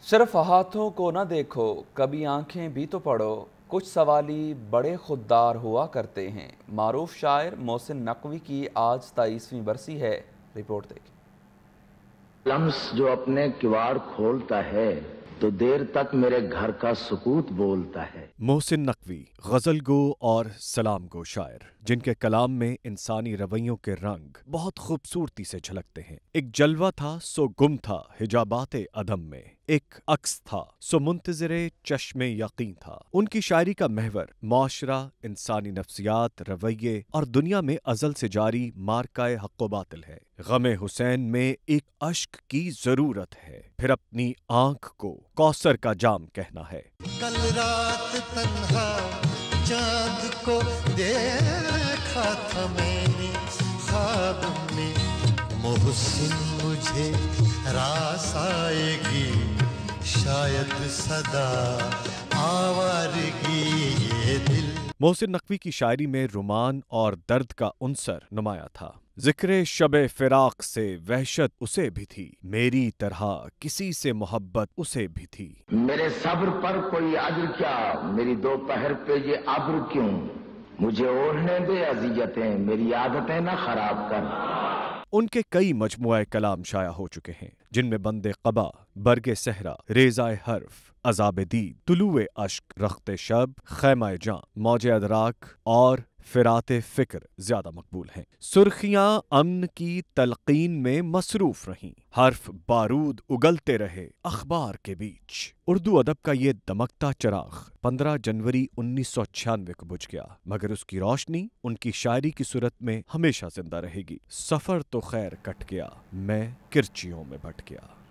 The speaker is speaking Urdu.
صرف ہاتھوں کو نہ دیکھو کبھی آنکھیں بھی تو پڑھو، کچھ سوالی بڑے خوددار ہوا کرتے ہیں۔ معروف شاعر محسن نقوی کی آج 23ویں برسی ہے۔ رپورٹ دیکھیں۔ لمس جو اپنے کواڑ کھولتا ہے تو دیر تک میرے گھر کا سکوت بولتا ہے۔ محسن نقوی غزل گو اور سلام گو شاعر جن کے کلام میں انسانی رویوں کے رنگ بہت خوبصورتی سے جھلکتے ہیں۔ ایک جلوہ تھا سو گم تھا حجابات عدم میں، ایک عکس تھا سو منتظر چشم یقین تھا۔ ان کی شاعری کا محور معاشرہ، انسانی نفسیات، رویے اور دنیا میں ازل سے جاری مارکہ حق و باطل ہے۔ غم حسین میں ایک اشک کی ضرورت ہے، پھر اپنی آنکھ کو کوثر کا جام کہنا ہے۔ کل رات تنہا چاند کو دیکھا تھا میں نے خواب میں، محسن مجھے راس آئے گی شاید صدا آوارگی یہ دل۔ محسن نقوی کی شاعری میں رومان اور درد کا عنصر نمایاں تھا۔ ذکر شب فراق سے وحشت اسے بھی تھی، میری طرح کسی سے محبت اسے بھی تھی۔ میرے صبر پر کوئی عذر کیا، میری دوپہر پہ یہ ابر کیوں، مجھے اوڑھنے دے اذیتیں، میری عادتیں نہ خراب کر۔ ان کے کئی مجموعہ کلام شائع ہو چکے ہیں جن میں بند قبا، برگ صحرا، ریزہ حرف، عذاب دید، طلوع اشک، رخت شب، خیمہ جاں، موج ادراک اور فرات فکر زیادہ مقبول ہیں۔ سرخیاں امن کی تلقین میں مصروف رہیں، حرف بارود اگلتے رہے اخبار کے بیچ۔ اردو ادب کا یہ دمکتا چراغ 15 جنوری 1996 کو بجھ گیا، مگر اس کی روشنی ان کی شاعری کی صورت میں ہمیشہ زندہ رہے گی۔ سفر تو خیر کٹ گیا، میں کرچیوں میں بٹ گیا۔